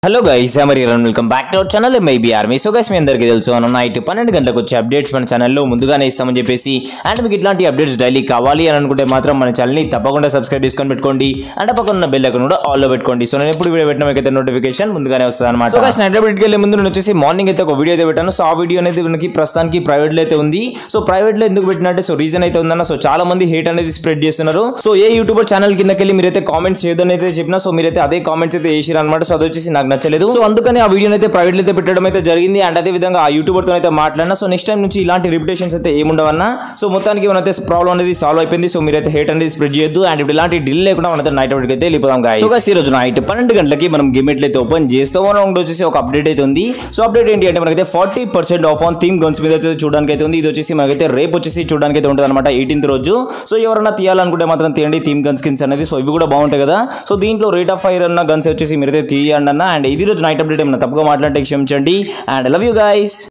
Hello guys welcome back to our channel MIB army. So guys మీ అందరికీ తెలుసు night 12 గంటలకు వచ్చే అప్డేట్స్ మన ఛానల్లో ముందుగానే ఇస్తామని చెప్పేసి, అండ్ మీకు ఇట్లాంటి అప్డేట్స్ డైలీ కావాలి అని అనుకుంటే మాత్రం మన ఛానల్ని తప్పకుండా సబ్స్క్రైబ్ చేసుకొని పెట్టుకోండి. అండ్ పక్కన ఉన్న బెల్ ఐకాన్ కూడా ఆల్లో పెట్టుకోండి. సో నేను ఎప్పుడు వీడియో పెట్టినా మీకు అయితే నోటిఫికేషన్ ముందుగానే వస్తుంది అనమాట. సో గైస్ నైట్ అప్డేట్కి వెళ్ళే ముందు నేను వచ్చేసి మార్నింగ్ అయితే ఒక వీడియో అయితే పెట్టాను. సో ఆ వీడియో అనేది మనకి ప్రస్తుతానికి ప్రైవేట్లో అయితే ఉంది. సో ప్రైవేట్లో ఎందుకు పెట్టినట్టే సో రీజన్ అయితే ఉందన్న. సో చాలా మంది హేట్ అనేది స్ప్రెడ్ చేస్తున్నారు. సో ఏ యూట్యూబర్ ఛానల్ కిందకి వెళ్ళి మీరైతే కామెంట్స్ చేయదని అయితే చెప్పినా, సో మీరైతే అదే కామెంట్స్ అయితే చేసిరు అనమాట. సో అది వచ్చేసి నాకు నచ్చలేదు. సో అందుకని ఆ వీడియో అయితే ప్రైవేట్ అయితే పెట్టడం అయితే జరిగింది. అండ్ అదే విధంగా ఆ యూట్యూబర్ తో అయితే మాట్లాడినా. సో నెక్స్ట్ టైం నుంచి ఇలాంటి రిపిటేషన్స్ అయితే ఏముండవన్నా. సో మొత్తానికి మనైతే ప్రాబ్లం అనేది సాల్వ్ అయిపోయింది. సో మీరైతే హేట్ అనేది స్ప్రెడ్ చేయొద్దు. అండ్ ఇప్పుడు ఇలాంటి డిల్ లేకుండా మనైతే నైట్ అవుట్ అయితే వెళ్ళిపోదాం గాయ్స్. సో గైస్ ఈ రోజు నైట్ 12 గంటలకి మనం గేమ్ అయితే ఓపెన్ చేస్తాం. వచ్చేసి ఒక అప్డేట్ అయితే ఉంది. సో అప్డేట్ ఏంటి అంటే మనకైతే 40% ఆఫ్ ఆన్ థీమ్ గన్స్ మీద అయితే చూడడానికి అయితే ఉంది. ఇది వచ్చేసి మనకైతే రేపు వచ్చేసి చూడడానికి అయితే ఉంటుంది అనమాట 18th రోజు. సో ఎవరైనా తీయాలనుకుంటే మాత్రం తీయండి థీమ్ గన్ స్కిన్స్ అనేది. సో ఇవి కూడా బాగుంటాయి కదా. సో దీంట్లో రేట్ ఆఫ్ ఫైర్ అన్న గన్స్ వచ్చేసి మీరైతే తీయండి అన్న. అండ్ ఇది రోజు నైట్ అప్డేట్ ఏమన్నా తప్పుగా మాట్లాడితే క్షమించండి. And I love you guys.